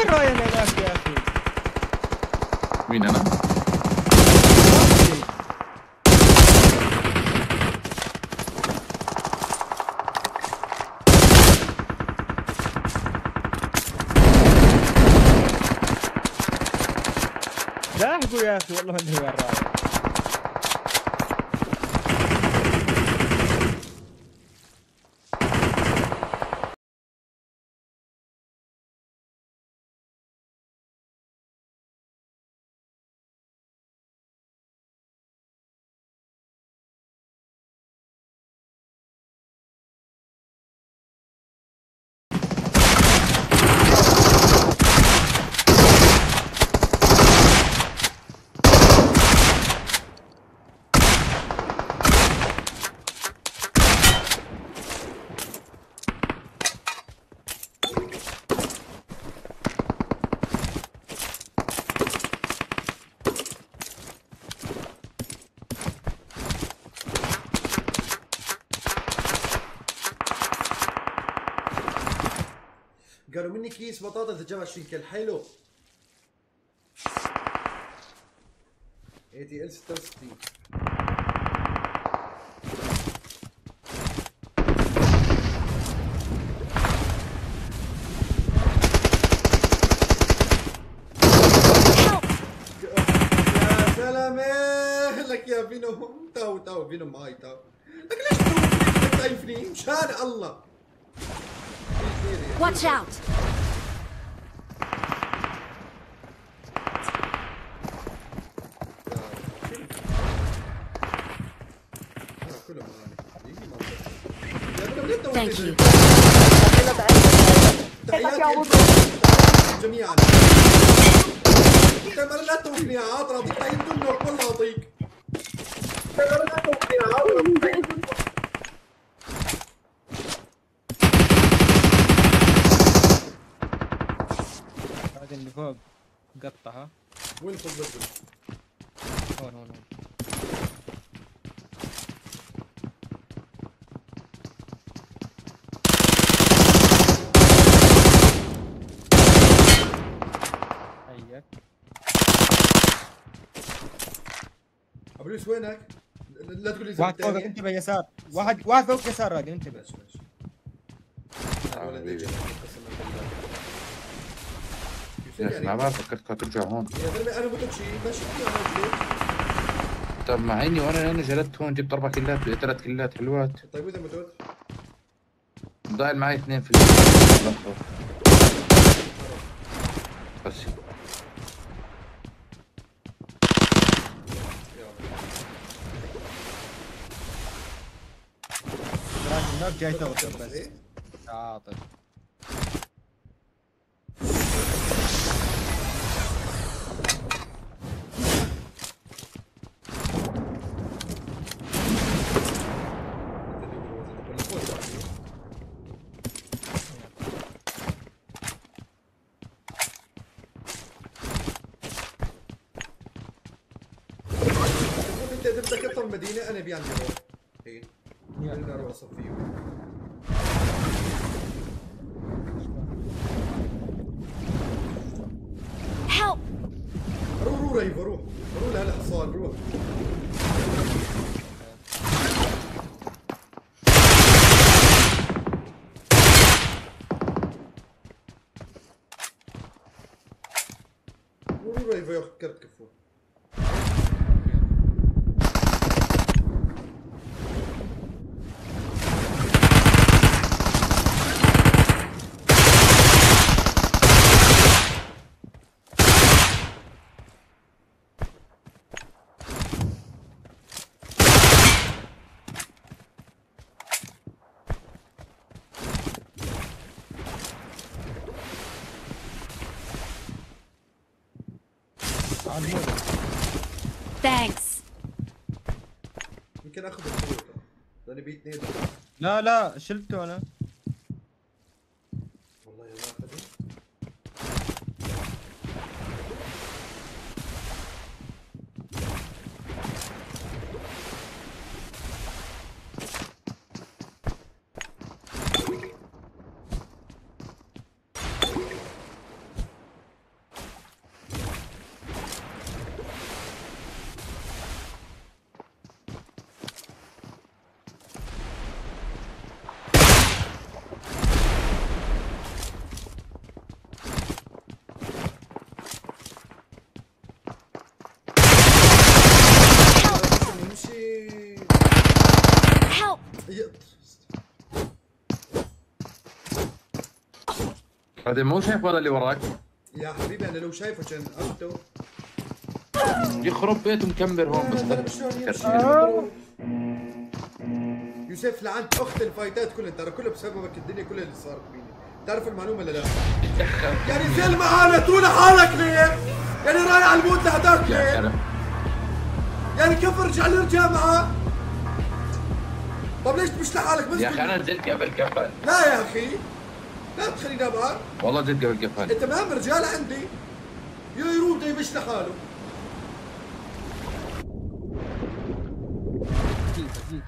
وين راين هناك يا اخي؟ مين انا؟ لاحقوا يا اخي والله انه وين راين. قالوا مني كيس بطاطا 23 كل حلو. ATL 66. يا سلامة لك يا فينو. تو فينو معاي تو. لك ليش تايفني مشان الله. Watch out! Thank you. جميعا. انت لا توقفني يا عاطر اعطيك تعيين دنك والله اعطيك. هذا اللي فوق قطها. وين فوق بالضبط؟ هون. هيك ابو لويس وينك؟ لا تقول لي واحد فوق انتبه يسار. واحد فوق يسار راجل انتبه. ماشي. يا اخي ما بعرف فكرتك ترجع هون. يا زلمه انا متوكشي ماشي طب مع اني وانا جلدت هون جبت 4 كيلات 3 كيلات حلوات. طيب واذا متوت؟ ضايل معي 2 في بس راجل هناك جاي تغطر بس. عاطل. انت اذا بدك تطلع المدينه انا ابي عندي روح. هي بدنا اروح اصفيه. Help! روح ريف روح لهالحصان روح. روح ريف ياخذ كرت كفو. Thanks. يمكن اخذ الخيوط لاني بيت نيدر. لا شلته انا. والله ما اخذه. بعدين مو شايف ولا اللي وراك. يا حبيبي انا لو شايفه كان قلته. يخرب بيته مكمل هون بس. يوسف لعنت اخت الفايتات كلها، ترى كلها بسببك الدنيا كلها اللي صارت فيني. تعرف المعلومه ولا لا؟ يعني زل معانا تقول حالك ليه؟ يعني رايح على الموت لهداك ليه؟ يعني كيف رجع للجامعه؟ طب ليش مش لحالك بس؟ يا اخي انا نزلت قبل كفن. لا يا اخي لا تخليني ابعد. والله نزلت قبل كفن. انت مهم رجال عندي يروح يمش لحاله. دقيقة.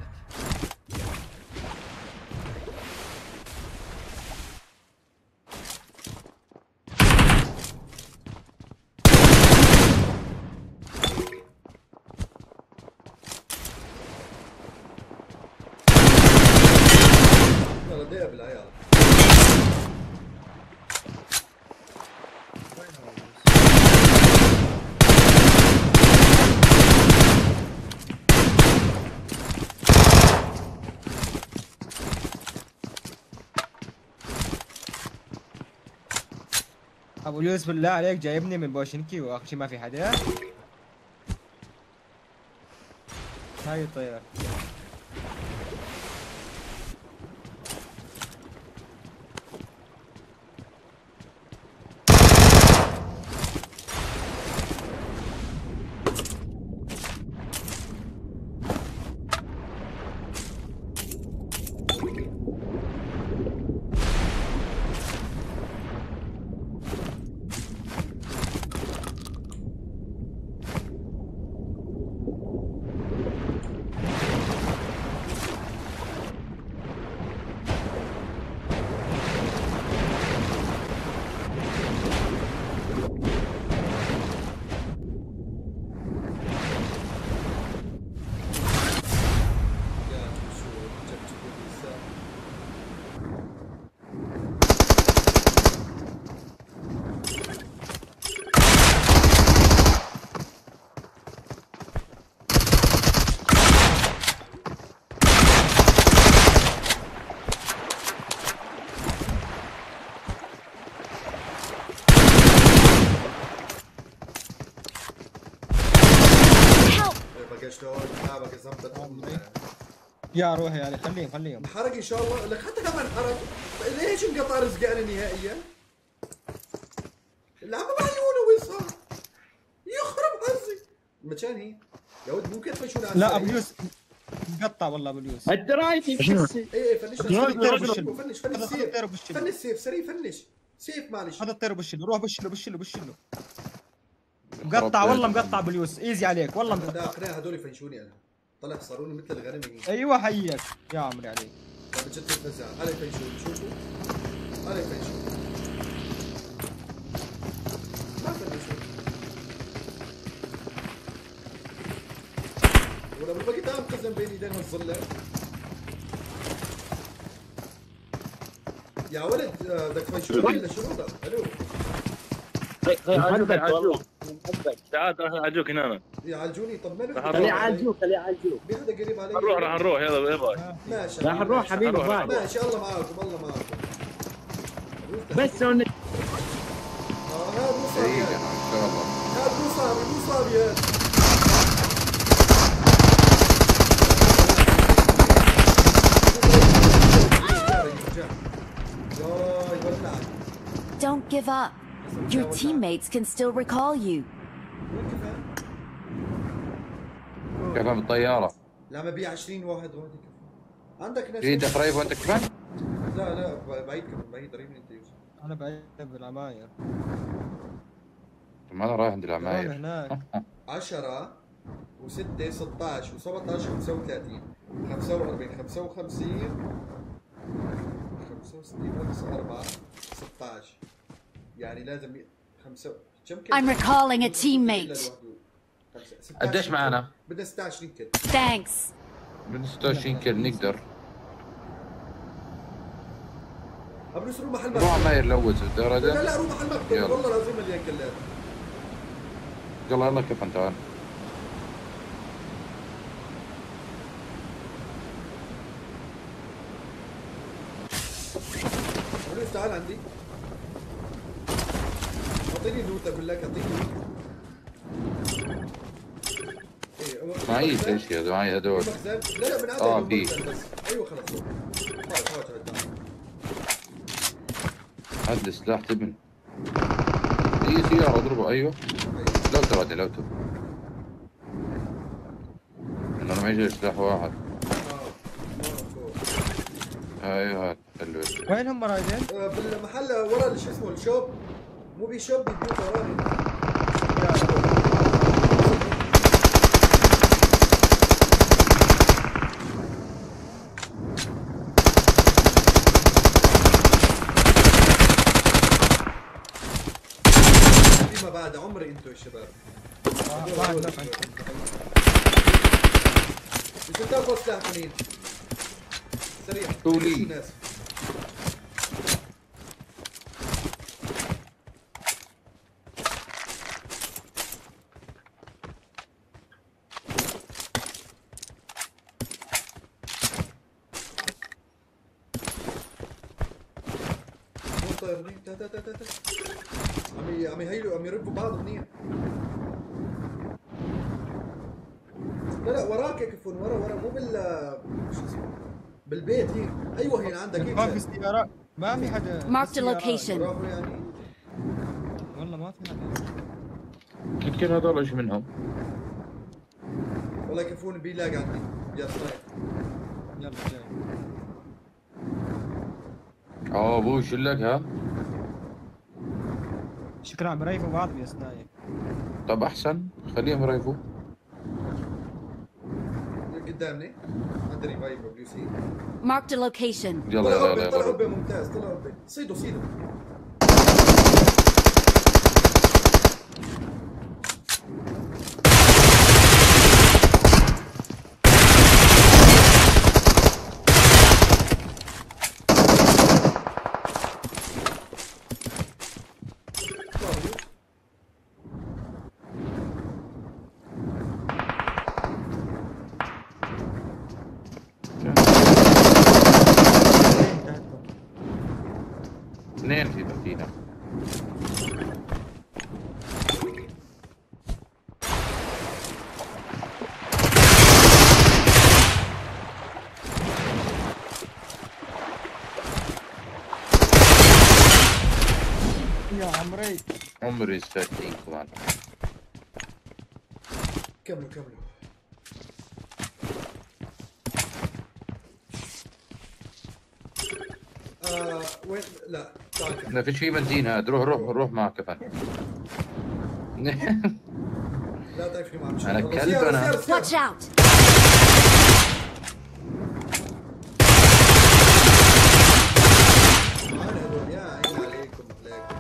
يلا دقيقة بالعيال. ابو يوسف بالله عليك جايبني من بوشنكي واخر شيء ما في حدا. هاي الطيارة. شلون؟ بقى زبطت يا روحي يعني خليهم انحرق ان شاء الله. لك حتى كمان انحرق. ليش انقطع رزقنا نهائيا؟ اللعبه معيونه وين صار؟ يخرب حظي. المكان هي يا ولد ممكن تفشون على لا ابو يوسف مقطع والله ابو يوسف. الدرايتي بشسي. ايه فنش فنش السيف سريع فنش سيف معلش. هذا الطير بشله روح بشله مقطع والله مقطع ابو يوسف ايزي عليك والله مقطع. لا اقنع هذول يفنشوني انا. طلع صاروني مثل الغنم. ايوه حيك يا عمري عليك. طيب جد تفزع هلا يفنشوني شوفوا هلا يفنشوني ما فنشوني ولما بقيت انقذ بين ايدين الظله يا ولد بدك تفنشوني ولا شنو ده؟ الو عجوك تعال عجوك هنا. يعالجوني. طب ما خليه يعالجوك في حدا قريب علي. راح نروح يلا يلا. ماشي راح نروح حبيبي باي. ماشي الله معاكم بس هون هذا مو صابي هذا مو صابي Don't give up. Your teammates can still recall you. كيف بالطيارة؟ لا ما بيع 20 واحد هون. عندك ناس في قريب وانت كمان؟ لا بعيد كمان بعيد قريب من انت يوسف. انا بعيد بالعماير. ما انا رايح عند العماير. هناك 10 و6 16 و17 35 45 55 65 ناقص 4 16 يعني لازم 5 كم كل I'm recalling a teammate. قديش معانا؟ بدنا 26 كل. Thanks. بدنا 26 كيل نقدر. ابو روح محل روح مكتب. عماير لوز الدرجة. لا روح محل مكتب والله العظيم مليان كلات. يلا كيف انت تعال. تعال عندي. اعطيني لوت اقول لك اعطيني لوت. معي ايش يا معي هدول. مخزن؟ لا من هذا في بس. ايوه خلص. هات السلاح تبن. اي سيارة اضربه. ايوه لو ترى لو ترى انا معي سلاح واحد. ايوه هات البس. وين هم رايدين؟ بالمحل ورا شو اسمه الشوب. مو بشوب بيبيوت وراي. فيما بعد عمري انتو يا شباب. مش بتاخذ سلاح ثانيين. سريع. قولي. طيرني تا عم يهيلوا عم يربوا بعض منيح. لا وراك يا كفون ورا مو شو اسمه بالبيت هيك. ايوه هنا عندك هيك. ما في سيارة ما في حدا. Marked a location. يعني والله ما في حدا. يمكن هذول ايش منهم؟ والله كفون بيلاقي عندي. يا سنايب. يلا جاي. ابوي شو لك ها؟ شكرا عم يريفوا بعض يا سنايب. طب احسن خليهم يريفوا. قدامني عندي ريفايف دبليو سي. Marked a location. يلا طلعوا بي ممتاز. طلعوا بي صيدوا اثنين فينا. يا عمري. عمري 30 كمان. كملوا. وين لا تعال لا فيش في بنزين هاد. روح معك كفن. لا طيب في معك. انا كلب انا. Watch out. يا عيني عليكم عليكم.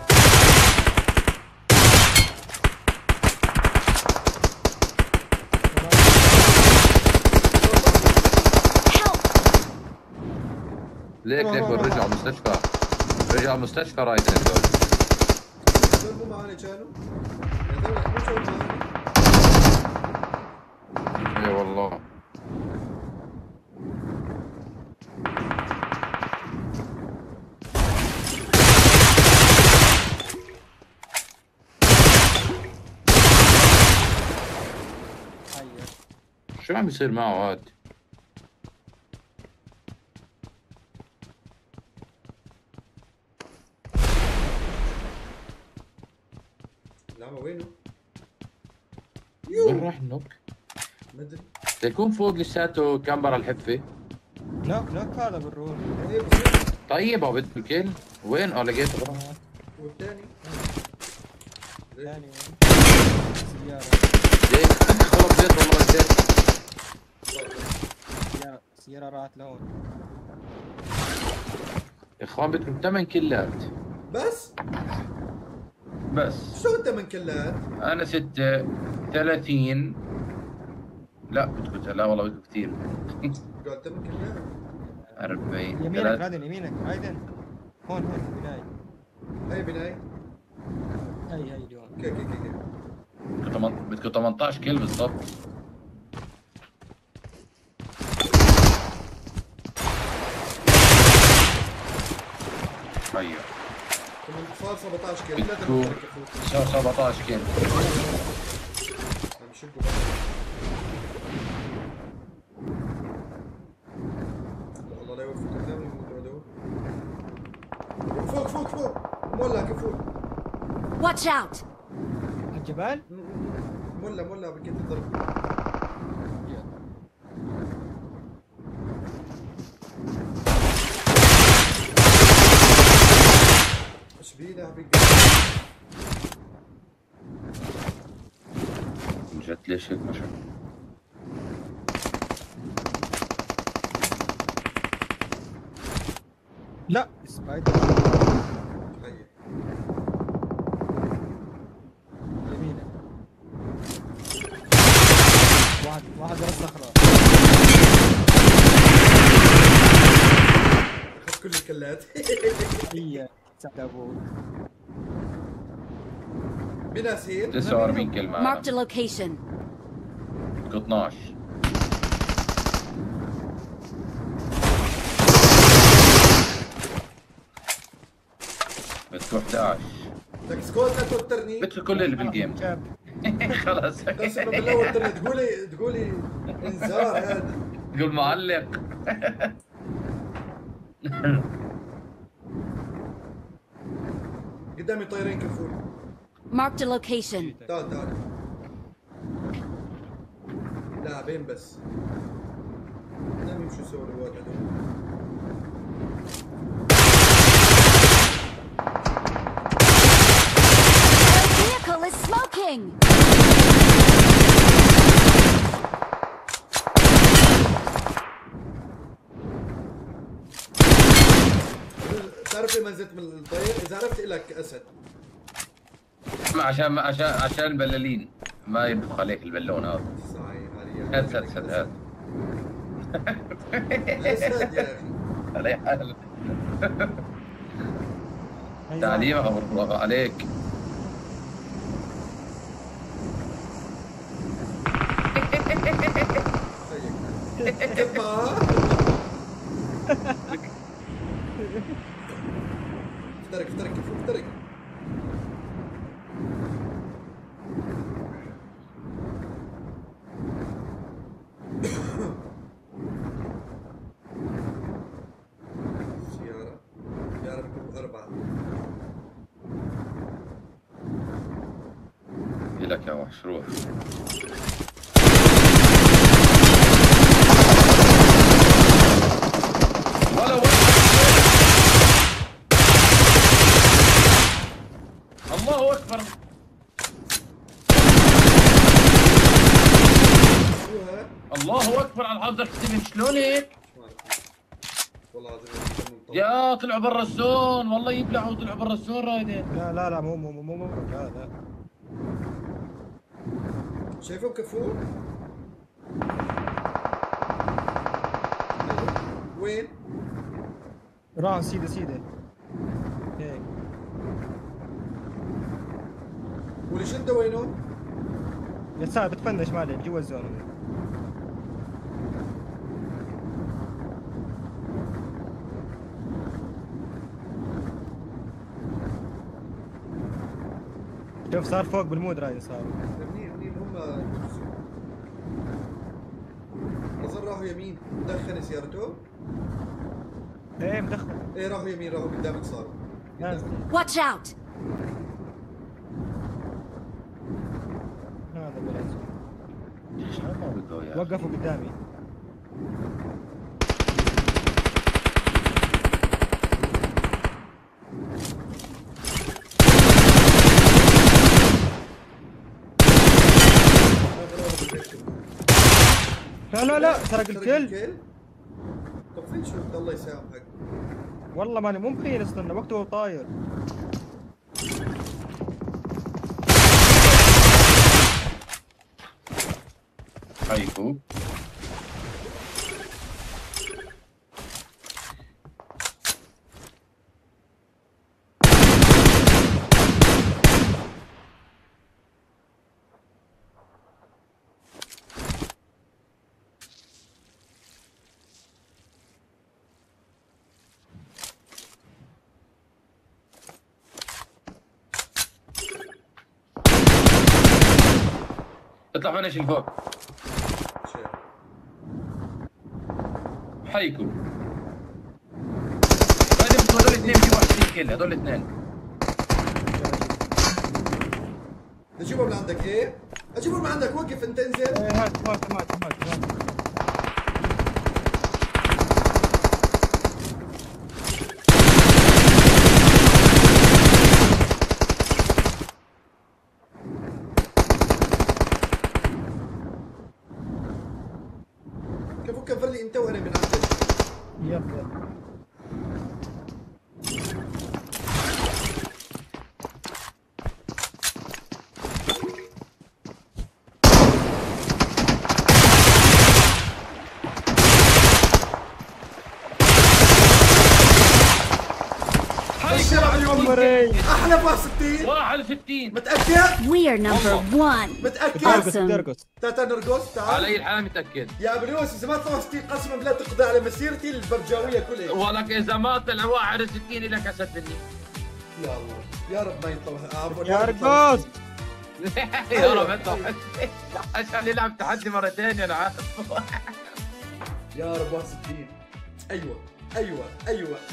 ليك رجعوا مستشفى رايدين هذول. مو معاني كانوا؟ مو معاني. اي والله. شو عم يصير معه هاد؟ العمى وينه؟ وين راح النوك؟ مدري. يكون فوق لساته كامبر الحفه. نوك هذا بالروح. ايه بصير. طيب عبد الكل وين؟ لقيته خلاص. والثاني؟ ثاني سيارة. ليك خلص بيت والله نسيت. سيارة راحت لهون. يا اخوان بدكم 8 كيلات بس. شو 8 كلات؟ انا 6 30. لا بدكم لا والله بدكم كثير. قال 8 كلات 40 يمينك رايدن يمينك رايدن. هون بناي. هاي بناي. هاي اليوم. كي بدكم 18 كيل بالضبط. ايوه صار 17 كيلو 3 مشترك كفوت. صار 17 كيلو. عم يشقوا بعض. الله لا يوفقك دائما الموضوع ده. فوق فوق فوق مولع كفوت. Watch out! الجبال. مولع بكيت الضرب. ايش بيه بقى؟ جت ليش هيك مشى؟ لا سبايدر هي يمينه. واحد راس صخرة. اخذت كل الكلات. هي سعد ابوك. بناسين 49 كلمة Marked a معنا. location. 12. بدكم 11. بدك سكوت لا توترني. بدكم كل اللي بالجيم. خلاص. قسما بالله وترني تقولي انذار هذا. تقول معلق. قدامي طيرين كفول. Marked a location. تعال لاعبين بس. نعم شو يسوي الواد هذول. The vehicle is smoking! تعرف ليه ما نزلت من الطير؟ إذا عرفت إلك أسد. عشان البلالين ما ينفخ عليك البالون هذا. صحيح علي. هات هات. أسد يا أخي. علي حال. تعليم الله عليك. كيف معاه؟ افترق كيف افترق. سيارة بكم 4. لك يا وحش روح. ولا الله اكبر. الله اكبر على الحظ. شلون هيك؟ والله العظيم يا طلعوا برا الزون. والله يبلعوا طلعوا برا الزون رايدين. لا مو لا. شايفهم كفور؟ وين؟ راح سيده هيك. واللي شده وينه؟ يسار بتفنش مالي جوا الزون. شوف صار فوق بالمود راي صار. منين هم اظن راحوا يمين. دخن سيارته؟ ايه مدخل. ايه راحوا يمين راحوا قدامك صاروا. Watch out! هذا بلد. شلون ما بدو يا وقفوا قدامي. لا سرق الكل. طب فين شو الله يسامحك. والله ماني مو مخيل استنى وقته وهو طاير. حيكو. اطلع فنش الفوق. حيكو هذول الاثنين بيجيبوا 20 كيل، هذول الاثنين. نجيبهم لعندك ايه؟ اجيبهم من عندك، وقف انت انزل. هات مات. كيف كفر لي انت وانا من عندك؟ يلا احلى 61. 61 متأكد؟ We are number one. متأكد؟ Awesome. ترقص. تعال نرقص تعال. على اي الحال متاكد. يا ابو يوسف اذا ما 63 قسما بالله تقضي على مسيرتي البرجاويه كلها. ولك اذا ما طلع 61 لك اسد مني. يا الله يا رب ما يطلع. عفوا يا رقص. يا رب انت عشان يلعب تحدي مرتين انا عارف. يا رب 61. ايوه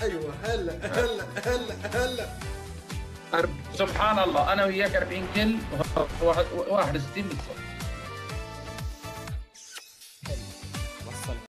هلا سبحان الله انا وياك 40 كل 61 بالضبط.